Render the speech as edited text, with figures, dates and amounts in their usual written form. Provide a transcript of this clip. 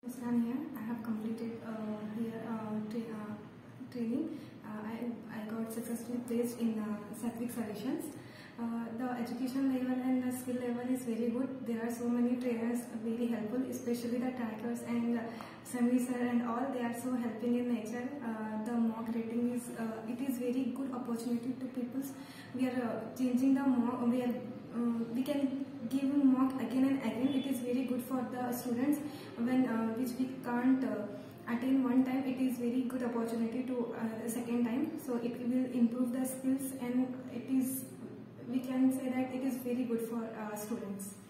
Muskan here. I have completed training. I got successfully placed in Sattvic Solutions. The education level and the skill level is very good. There are so many trainers very helpful, especially the trackers and Sami sir and all. They are so helping in nature. The mock rating is it is very good opportunity to people. We are changing the mock. We can give mock again and again. It is very good for the students when which we can't attain one time. It is very good opportunity to second time. So it will improve the skills, and it is, we can say that it is very good for students.